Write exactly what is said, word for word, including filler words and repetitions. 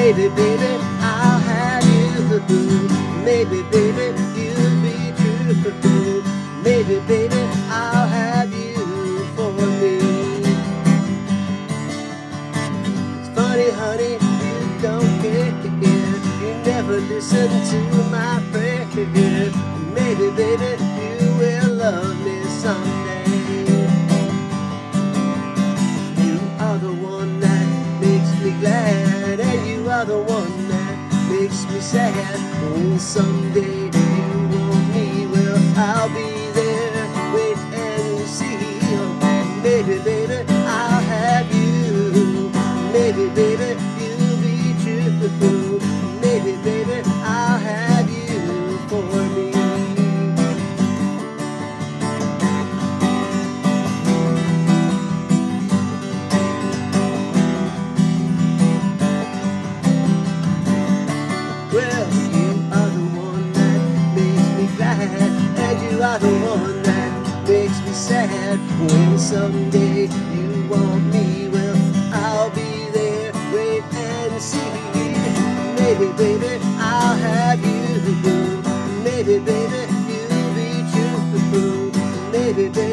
Maybe, baby, I'll have you. Maybe, baby, you'll be true. Maybe, baby, I'll have you for me. It's funny, honey, you don't care. You never listen to my prayer. Maybe, baby, you will love me someday. You are the one that makes me glad, and you are the one that makes me sad. When someday you want me, well, I'll be there. Wait and see. Maybe, baby, I'll have you. Maybe, baby, you'll be true. Maybe, baby, I'll have you for me. Well, you are the one that makes me glad, and you are the one that makes me sad. When someday you want me, well, I'll be there. Wait and see. Maybe, baby, I'll have you. Maybe, baby, you'll be true. Maybe, baby.